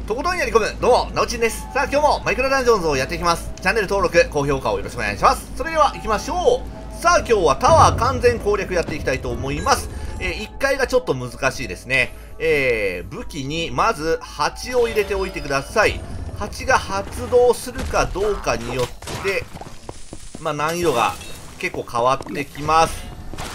とことんやり込む、どうも、なおちんです。さあ、今日もマイクラダンジョンズをやっていきます。チャンネル登録、高評価をよろしくお願いします。それでは行きましょう。さあ、今日はタワー完全攻略やっていきたいと思います。1階がちょっと難しいですね。武器にまず蜂を入れておいてください。蜂が発動するかどうかによって、難易度が結構変わってきます。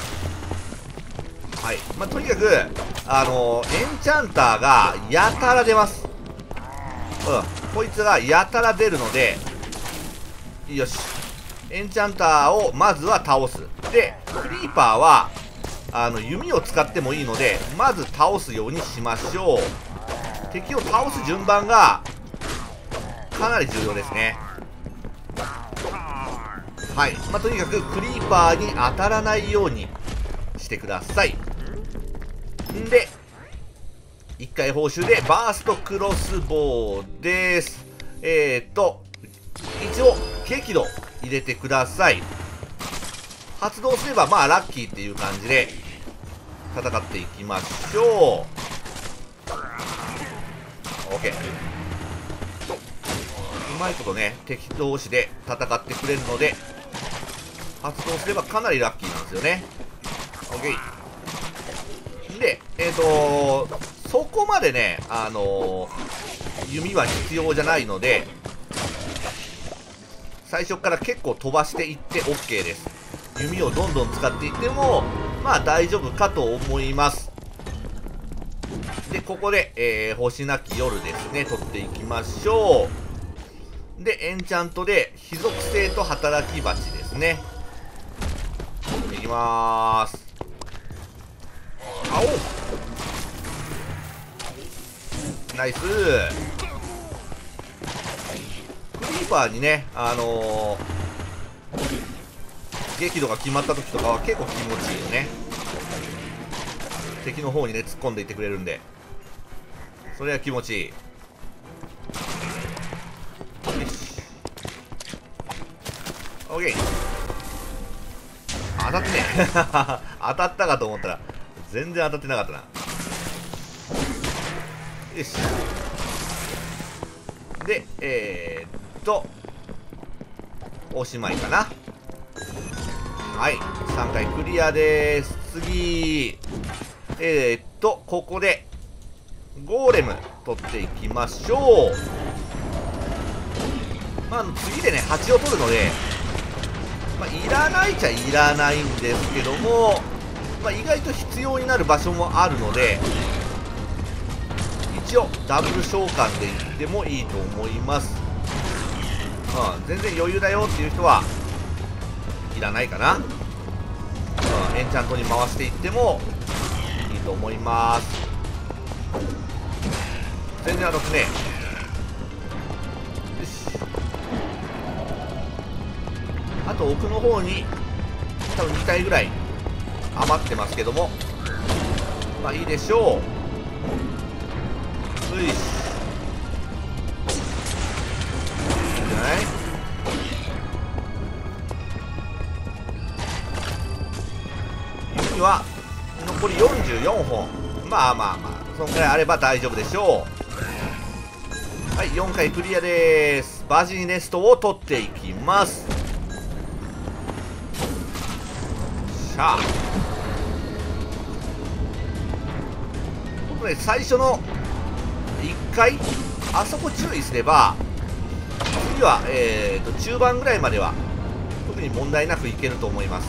はい。とにかく、エンチャンターがやたら出ます。こいつがやたら出るので、よし。エンチャンターをまずは倒す。で、クリーパーは、弓を使ってもいいので、まず倒すようにしましょう。敵を倒す順番が、かなり重要ですね。はい。とにかくクリーパーに当たらないようにしてください。んで、1回報酬でバーストクロスボウです。一応、激怒入れてください。発動すればラッキーっていう感じで戦っていきましょう。OK。うまいことね、敵同士で戦ってくれるので、発動すればかなりラッキーなんですよね。OK。で、そこまでね、弓は必要じゃないので、最初から結構飛ばしていって OK です。弓をどんどん使っていっても、大丈夫かと思います。で、ここで、星なき夜ですね、取っていきましょう。で、エンチャントで、非属性と働き蜂ですね。いきまーす。あおナイスー。クリーパーにね、激怒が決まった時とかは結構気持ちいいよね。敵の方にね、突っ込んでいってくれるんで。それは気持ちいい。よし。オッケー。当たってね。当たったかと思ったら、全然当たってなかったな。よし。で、おしまいかな。はい。3回クリアでーす。次。ここで、ゴーレム取っていきましょう。次でね、蜂を取るので、いらないっちゃいらないんですけども、意外と必要になる場所もあるので、一応、ダブル召喚でいってもいいと思います。全然余裕だよっていう人は、いらないかな。エンチャントに回していってもいいと思います。全然当たってね。よし。あと奥の方に多分2体ぐらい余ってますけども、いいでしょう。よし。いいんじゃない？弓は残り44本。そんくらいあれば大丈夫でしょう。はい、4回クリアでーす。バジネストを取っていきます。しゃあ。最初の1回、あそこ注意すれば、次は、中盤ぐらいまでは、特に問題なくいけると思います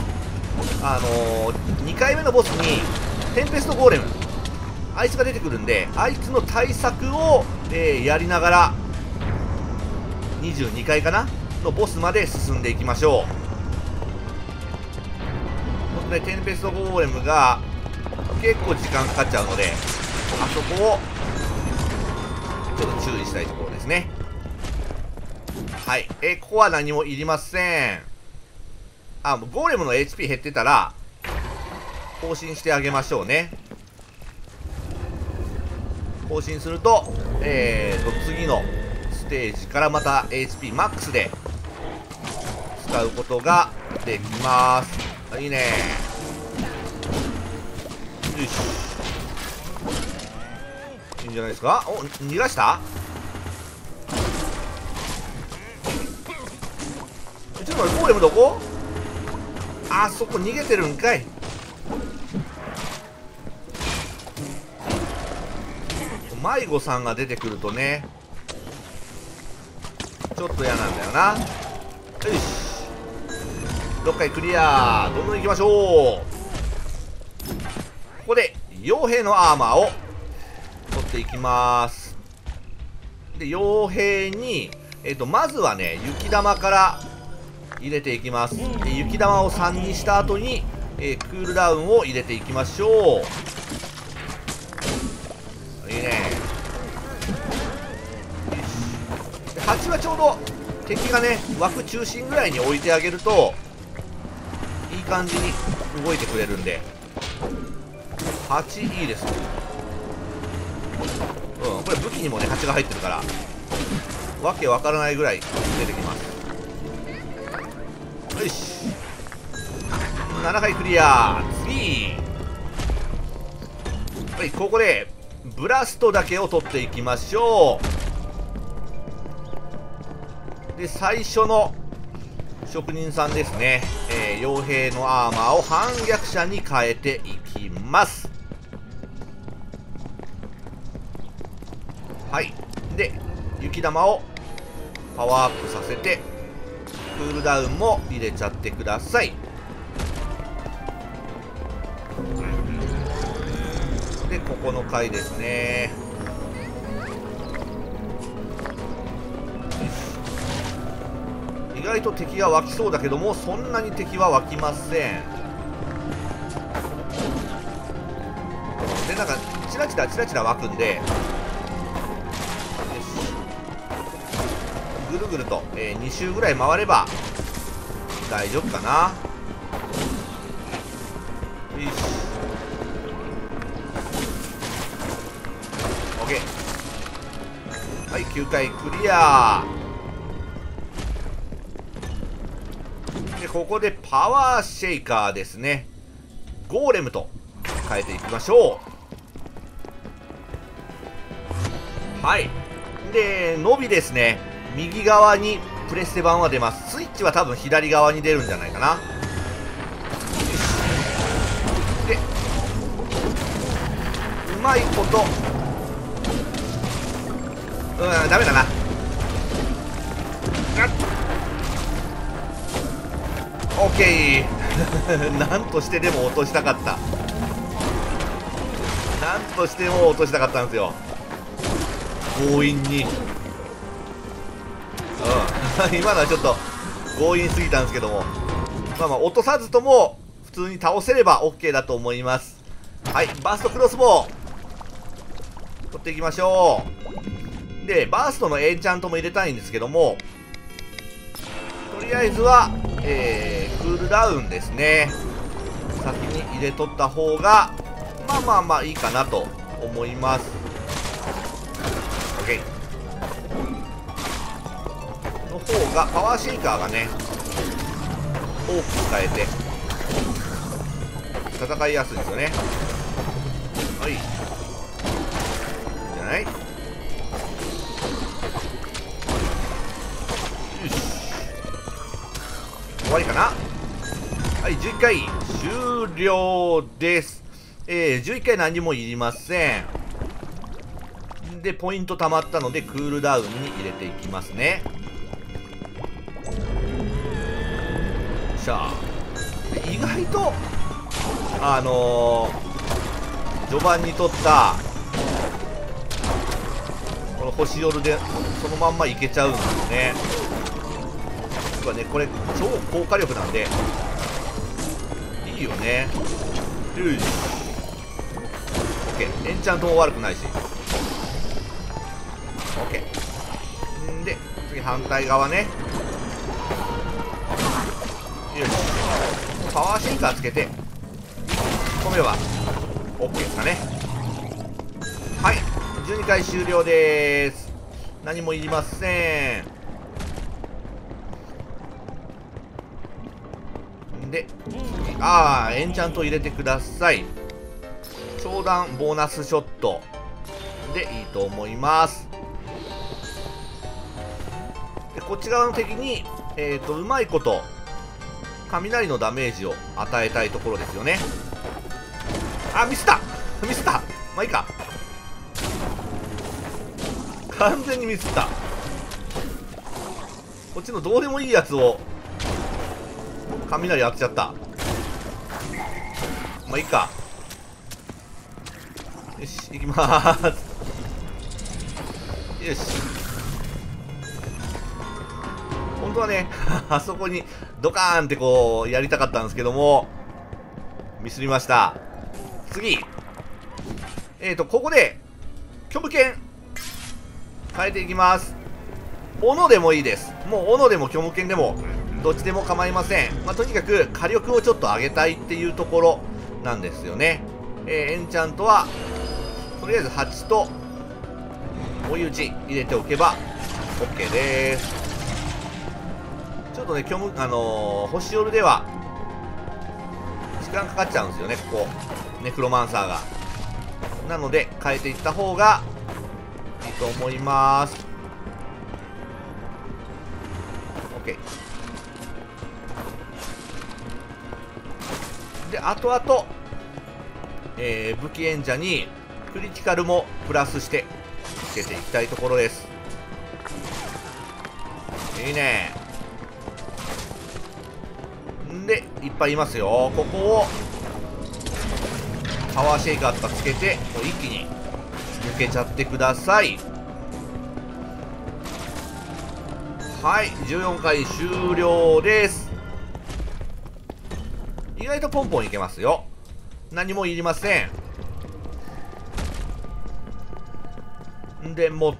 。2回目のボスに、テンペストゴーレム、あいつが出てくるんで、あいつの対策を、やりながら、22回かなのボスまで進んでいきましょう。テンペストゴーレムが、結構時間かかっちゃうので、あそこを、ちょっと注意したいところですね。はい。ここは何もいりません。もうゴーレムの HP 減ってたら、更新してあげましょうね。更新すると、次のステージからまた HP マックスで使うことができます。いいね。よし。いいんじゃないですか。お、逃がした？ ちょっと待って、ゴーレムどこ？あそこ逃げてるんかい。迷子さんが出てくるとね、ちょっと嫌なんだよな。よし、6回クリア。どんどん行きましょう。ここで傭兵のアーマーを取っていきます。で、傭兵にまずはね、雪玉から入れていきます。で、雪玉を3にした後に、クールダウンを入れていきましょう。いいね。で、8はちょうど敵がね、枠中心ぐらいに置いてあげるといい感じに動いてくれるんで、8いいです。これ武器にもね8が入ってるからわけわからないぐらい出てきます。よし、7回クリア。次、はい、ここでブラストだけを取っていきましょう。で、最初の職人さんですね、傭兵のアーマーを反逆者に変えていきます。はい。で、雪玉をパワーアップさせてクールダウンも入れちゃってください。で、ここの回ですね。意外と敵が湧きそうだけども、そんなに敵は湧きません。で、なんかチラチラチラチラ湧くんで、ぐるぐると、2周ぐらい回れば大丈夫かな。よし、 OK。 はい、9回クリア。で、ここでパワーシェイカーですね。ゴーレムと変えていきましょう。はい。で、伸びですね、右側にプレステ版は出ます。スイッチは多分左側に出るんじゃないかな。よし。で、うまいこと、ダメだな。オッケー。なんとしてでも落としたかった。なんとしても落としたかったんですよ、強引に。今のはちょっと強引すぎたんですけども、まあまあ落とさずとも普通に倒せれば OK だと思います。はい、バーストクロスボウ取っていきましょう。で、バーストのエンチャントも入れたいんですけども、とりあえずは、クールダウンですね、先に入れとった方がまあまあまあいいかなと思います。 OK。の方がパワーシェイカーがね多く使えて戦いやすいですよね。はい、いいんじゃない。よし、終わりかな。はい、11回終了です。11回何もいりません。で、ポイント貯まったのでクールダウンに入れていきますね。意外と序盤に取ったこの星夜でそのまんまいけちゃうんですよね。やっぱね、これ超高火力なんでいいよね。よし、 OK。 エンチャントも悪くないし OK。 んで、次反対側ね。よし、パワーシェイカーつけて止めれば OK ですかね。はい、12回終了です。何もいりません。で、エンチャント入れてください。長弾ボーナスショットでいいと思います。で、こっち側の敵にうまいこと雷のダメージを与えたいところですよね。あ、ミスったミスった。まあいいか。完全にミスった。こっちのどうでもいいやつを雷当てちゃった。まあいいか。よし、行きまーす。よし。本当はねあそこにドカーンってこうやりたかったんですけども、ミスりました。次、ここで虚無剣変えていきます。斧でもいいです。もう斧でも虚無剣でもどっちでも構いません。まあ、とにかく火力をちょっと上げたいっていうところなんですよね。エンチャントはとりあえず8と追い打ち入れておけば OK です。ちょっとね、星夜では時間かかっちゃうんですよね、ここネクロマンサーが。なので変えていった方がいいと思います。 OK で、あとあと武器演者にクリティカルもプラスしてつけていきたいところです。いいね。んでいっぱいいますよ。ここをパワーシェイカーとかつけてもう一気に抜けちゃってください。はい、14回終了です。意外とポンポンいけますよ。何もいりませんでもって、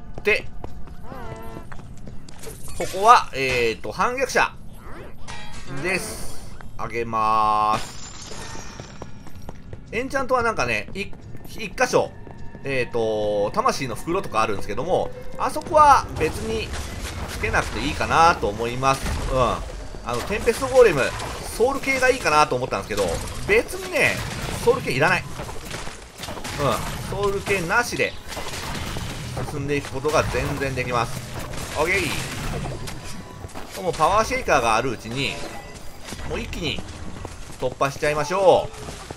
ここは反逆者です。あげまーす。エンチャントはなんかね、一箇所魂の袋とかあるんですけども、あそこは別につけなくていいかなと思います。テンペストゴーレムソウル系がいいかなと思ったんですけど、別にねソウル系いらない。ソウル系なしで進んでいくことが全然できます。 OK。 もうパワーシェイカーがあるうちにもう一気に突破しちゃいましょう。よ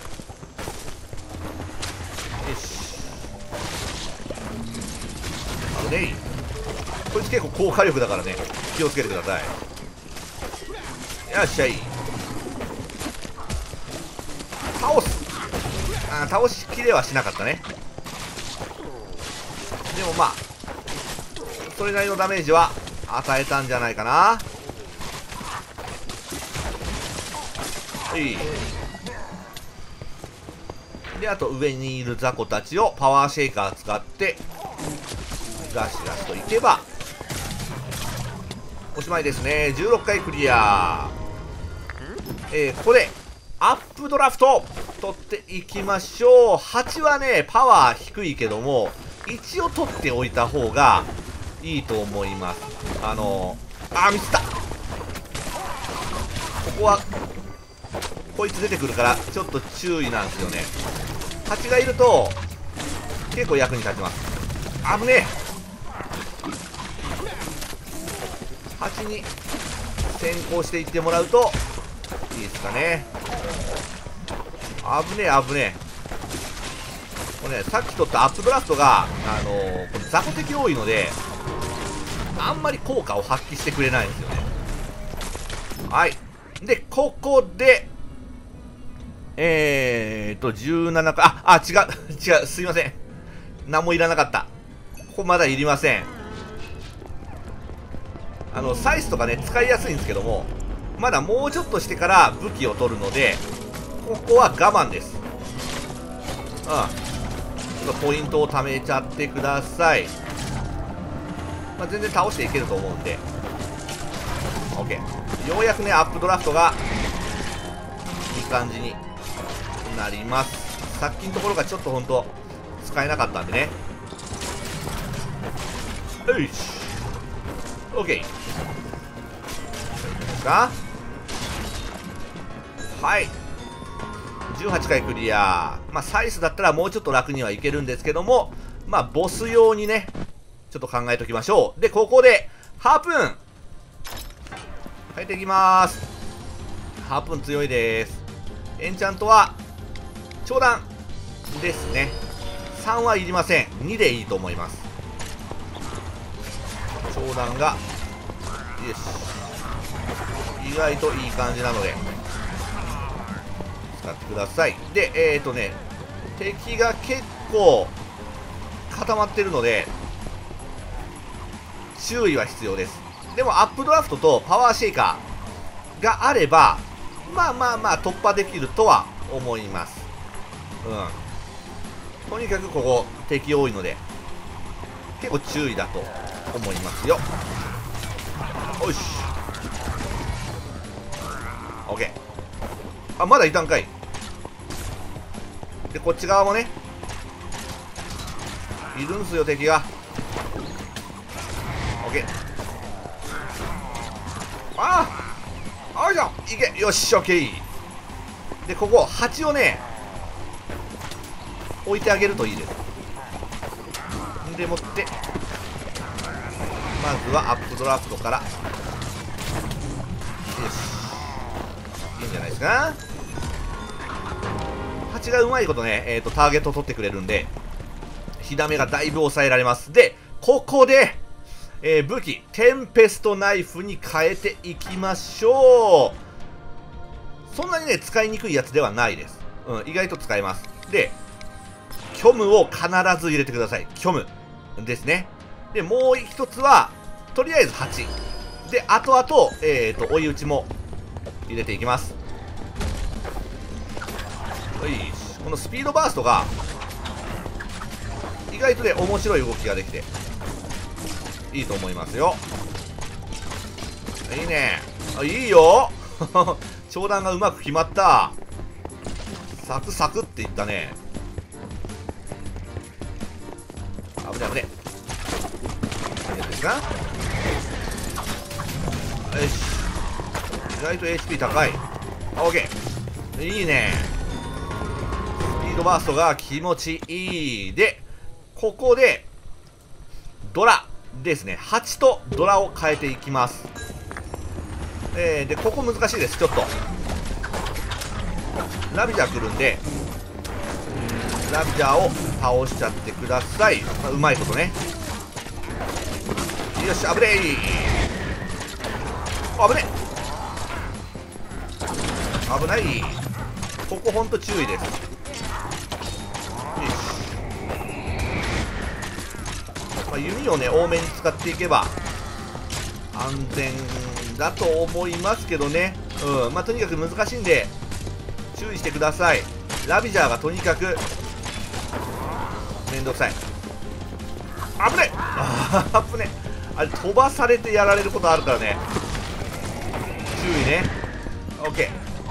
し、あのね、こいつ結構高火力だからね、気をつけてください。よっしゃい、倒す。倒しきれはしなかったね。でもまあそれなりのダメージは与えたんじゃないかな。はい。で、あと上にいる雑魚たちをパワーシェイカー使ってガシガシといけばおしまいですね。16回クリア。ここでアップドラフト取っていきましょう。8はねパワー低いけども一応取っておいた方がいいと思います。ミスった。ここはこいつ出てくるからちょっと注意なんですよね。8がいると結構役に立ちます。危ねえ。8に先行していってもらうといいですかね。危ねえ危ねえ。これね、さっき取ったアップドラフトがこれ雑魚敵多いのであんまり効果を発揮してくれないんですよね。はい。で、ここで、17回、違う、違う、すいません。何もいらなかった。ここまだいりません。サイスとかね、使いやすいんですけども、まだもうちょっとしてから武器を取るので、ここは我慢です。ちょっとポイントを貯めちゃってください。全然倒していけると思うんで OK。 ようやくねアップドラフトがいい感じになります。さっきのところがちょっとほんと使えなかったんでね。よし OK ですか。はい、18回クリア。サイスだったらもうちょっと楽にはいけるんですけども、ボス用にねちょっと考えときましょう。で、ここで、ハープーン変えていきます。ハープン強いです。エンチャントは長弾ですね。3はいりません。2でいいと思います。長弾がよし、意外といい感じなので使ってください。で敵が結構固まってるので注意は必要です。でもアップドラフトとパワーシェイカーがあればまあ突破できるとは思います。とにかくここ敵多いので結構注意だと思いますよ。よし OK。 あ、まだいたんかい。でこっち側もねいるんすよ敵が。 OK。 ああ、よいしょ、いけ、よし OK。 でここ8をね置いてあげるといいです。でもってまずはアップドラフトから、よし、いいんじゃないですか。8がうまいことね、ターゲットを取ってくれるんで火ダメがだいぶ抑えられます。でここで、武器テンペストナイフに変えていきましょう。そんなにね使いにくいやつではないです。意外と使えます。で虚無を必ず入れてください。虚無ですね。でもう一つはとりあえず8で、あと追い打ちも入れていきます。よいし、このスピードバーストが意外とね面白い動きができていいと思いますよ。いいね、あ、いいよ長弾がうまく決まった。サクサクっていったね。危ね危ね。いいですか。よし、意外と HP 高い。OK、 いいね。スピードバーストが気持ちいい。でここでドラですね。8とドラを変えていきます。でここ難しいです。ちょっとラビジャー来るんでラビジャーを倒しちゃってください。うまいことね。よし、危ねえ、危ねえ、危ない。ここほんと注意です。よし、弓をね多めに使っていけば安全だと思いますけどね。とにかく難しいんで注意してください。ラビジャーがとにかくめんどくさい。危ねえ危ねえ。あれ飛ばされてやられることあるからね、注意ね。 OK。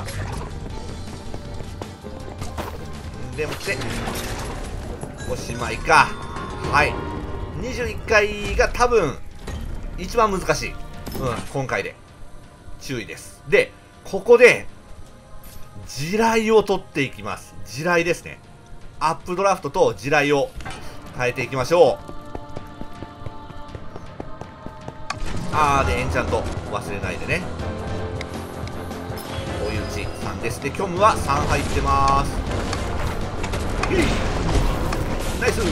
でもっておしまいか。はい、21回が多分一番難しい、今回で注意です。でここで地雷を取っていきます。地雷ですね。アップドラフトと地雷を変えていきましょう。でエンチャント忘れないでね。追い打ち3です。で虚無は3入ってます。ナイス。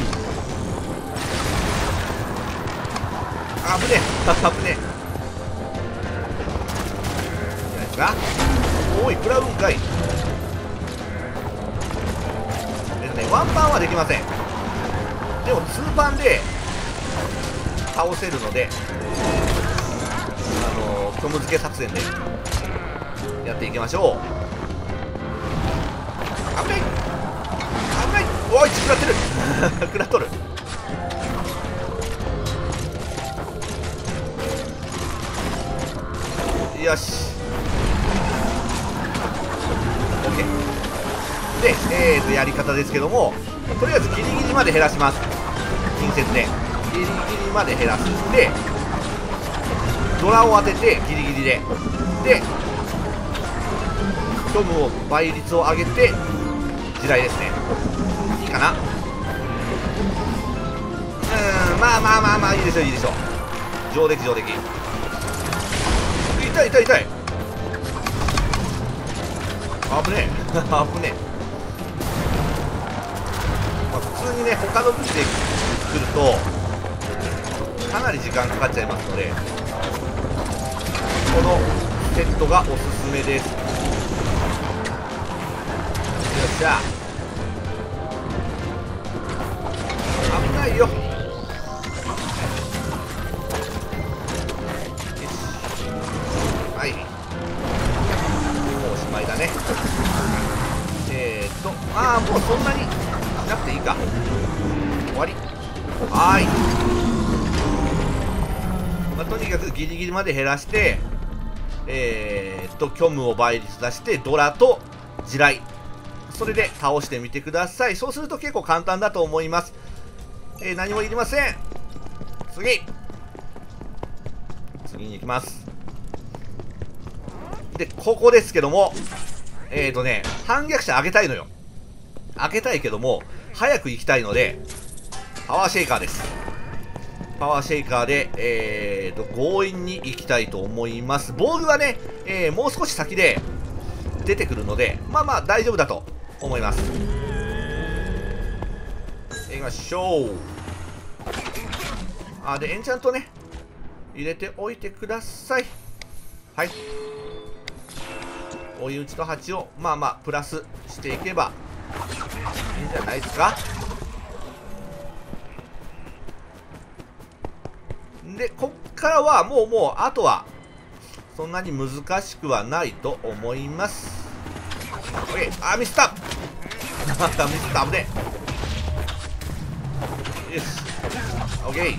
危ねえ危ねえ。いいじゃないですか。おい食らうんかい。ワンパンはできません。でもツーパンで倒せるので虚無付け作戦でやっていきましょう。危ない危ない。おい食らってる食らっとる。よし OK で、やり方ですけども、とりあえずギリギリまで減らします。近接でギリギリまで減らす。でドラを当ててギリギリで虚無を倍率を上げて地雷ですね。いいかな。まあいいでしょいいでしょ。上出来上出来。 痛い痛い痛い。危ねえ危ねえ。まあ、普通にね他の武器で来るとかなり時間かかっちゃいますので、このセットがおすすめです。よっしゃ、危ないよ。はい、もうおしまいだね。ああ、もうそんなにしなくていいか。終わり。はーい。まあ、とにかくギリギリまで減らして、虚無を倍率出して、ドラと地雷。それで倒してみてください。そうすると結構簡単だと思います。何もいりません。次に行きます。で、ここですけども、反逆者上げたいのよ。上げたいけども、早く行きたいので、パワーシェイカーです。パワーシェイカーで、強引に行きたいと思います。ボールはね、もう少し先で出てくるので、まあまあ大丈夫だと思います。行きましょう。で、エンチャントね、入れておいてください。はい。追い打ちと8を、まあまあ、プラスしていけばいいんじゃないですか。で、こっからはもう、あとは、そんなに難しくはないと思います。OK、ミスった。ミスった、危ねえ。よし。OK。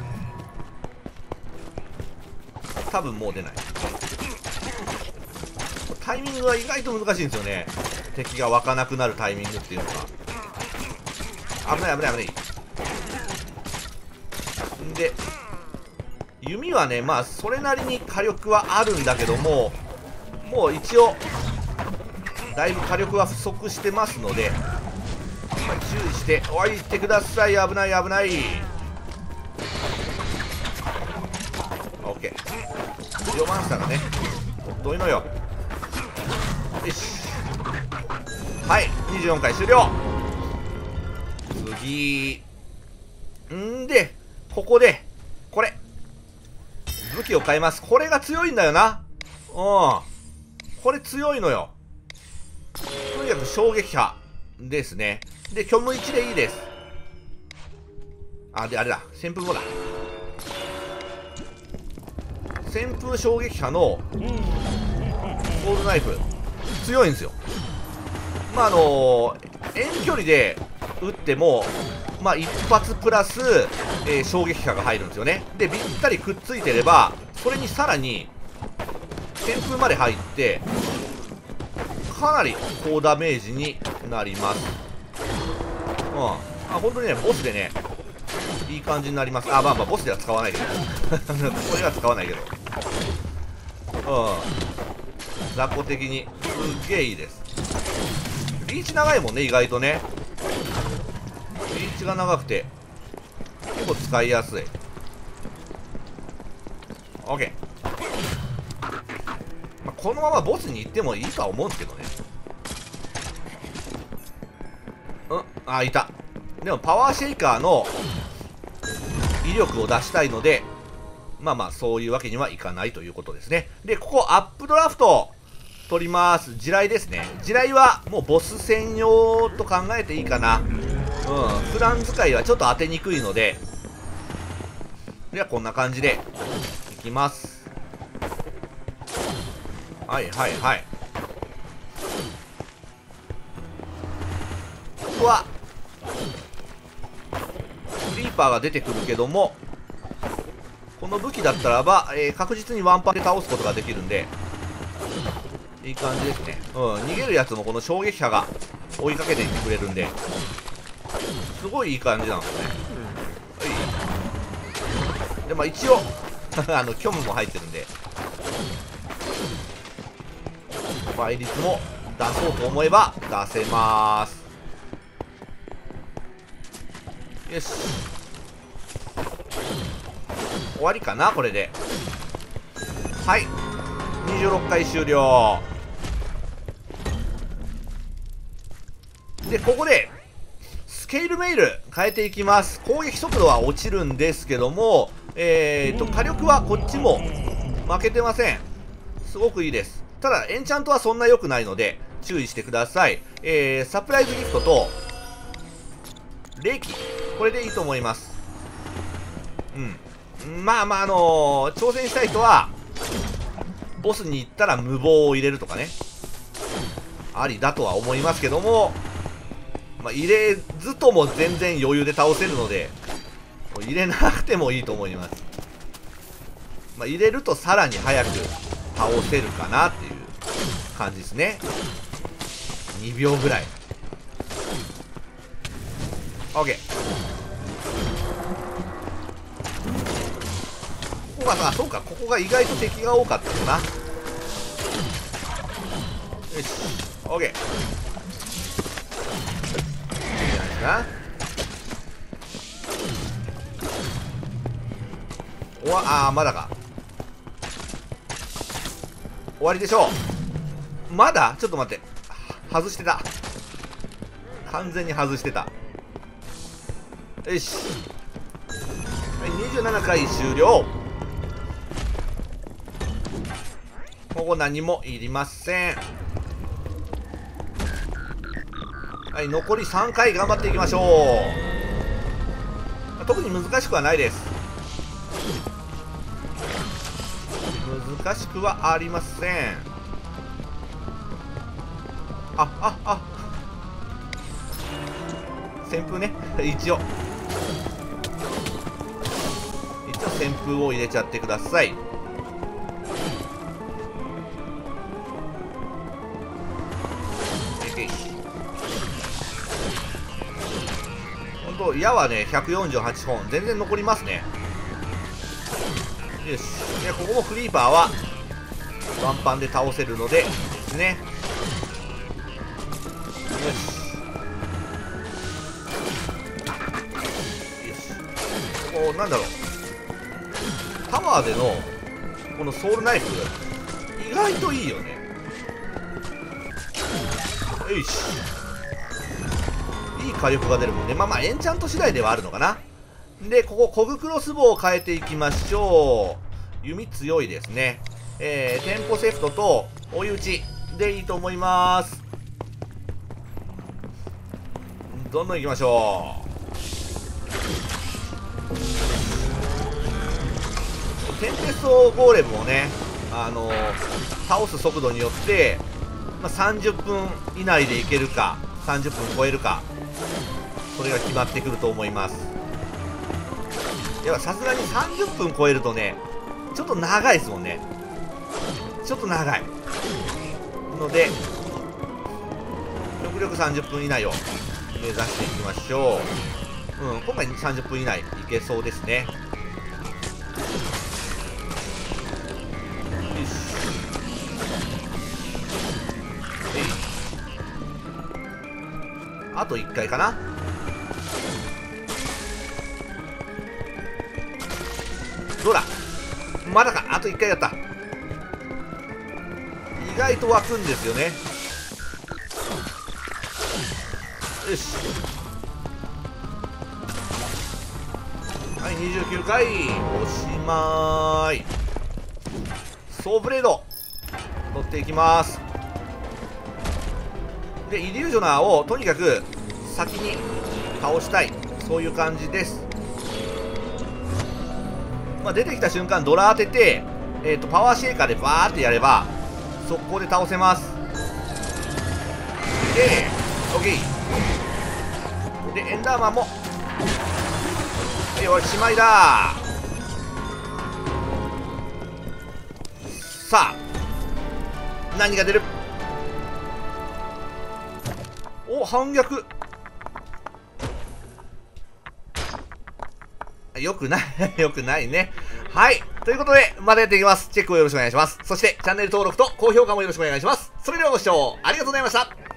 多分もう出ない。タイミングは意外と難しいんですよね。敵が湧かなくなるタイミングっていうのが。危ない。んで、弓はね、まあ、それなりに火力はあるんだけども、もう一応、だいぶ火力は不足してますので、まあ、注意しておいてください。危ない。OK。ジオマンスターがね、どういうのよ。よし。はい、24回終了。次。で、ここで、これ。武器を変えます。これが強いんだよな。これ強いのよ。とにかく衝撃波ですね。で、虚無1でいいです。で、あれだ。旋風もだ。旋風衝撃波のゴールドナイフ強いんですよ。まあ遠距離で撃ってもまあ一発プラス、衝撃波が入るんですよね。でぴったりくっついてればそれにさらに旋風まで入ってかなり高ダメージになります。本当にねボスでねいい感じになります。まあボスでは使わないけどこれは使わないけど雑魚的にすげえいいです。リーチ長いもんね、意外とね。リーチが長くて結構使いやすい。 OK、このままボスに行ってもいいとは思うんですけどね。いた。でもパワーシェイカーの威力を出したいのでまあそういうわけにはいかないということですね。でここアップドラフト取ります。地雷ですね。地雷はもうボス専用と考えていいかな。普段使いはちょっと当てにくいので、ではこんな感じでいきます。はい。ここはクリーパーが出てくるけども、この武器だったらば、確実にワンパンで倒すことができるんでいい感じですね。逃げるやつもこの衝撃波が追いかけていってくれるんですごいいい感じなんですよね。で一応虚無も入ってるんで倍率も出そうと思えば出せます。よし、終わりかなこれで。はい、 26回終了で、ここでスケールメイル変えていきます。攻撃速度は落ちるんですけども、火力はこっちも負けてません。すごくいいです。ただエンチャントはそんな良くないので注意してください。サプライズギフトと霊気、これでいいと思います。まあまあ挑戦したい人はボスに行ったら無謀を入れるとかね、ありだとは思いますけども、まあ、入れずとも全然余裕で倒せるので、入れなくてもいいと思います。まあ、入れるとさらに早く倒せるかなっていう感じですね。2秒ぐらい。 OK。 ここがさ、そうか、ここが意外と敵が多かったのな。よし OK。 いいじゃないですか。まだか。終わりでしょう。まだちょっと待って、外してた。完全に外してた。よし、はい、27回終了。ここ何もいりません。はい、残り3回頑張っていきましょう。特に難しくはないです。難しくはありません。旋風ね一応旋風を入れちゃってください。ほんと矢はね148本全然残りますね。よし、でここもクリーパーはワンパンで倒せるのでですね。よしこうなんだろう、タワーでのこのソウルナイフ意外といいよね。よし、いい火力が出るもんね。まあエンチャント次第ではあるのかな。でここコグクロスボウを変えていきましょう。弓強いですね。テンポセフトと追い打ちでいいと思います。どんどんいきましょう。テンペストゴーレムをね、倒す速度によって、30分以内でいけるか30分超えるか、それが決まってくると思います。やっぱさすがに30分超えるとねちょっと長いですもんね。ちょっと長いので極力30分以内を目指していきましょう。今回30分以内いけそうですね。あと1回かな。どうだ、まだか。あと1回だった。意外と湧くんですよね。よし、はい、29回おしまーい。ソーブレード取っていきます。でイリュージョナーをとにかく先に倒したい、そういう感じです。出てきた瞬間ドラ当てて、パワーシェイカーでバーってやれば速攻で倒せます。で OK でエンダーマンもおしまいだ。さあ何が出る。お、反逆。よくないよくないね。はい、ということでまたやっていきます。チェックをよろしくお願いします。そしてチャンネル登録と高評価もよろしくお願いします。それではご視聴ありがとうございました。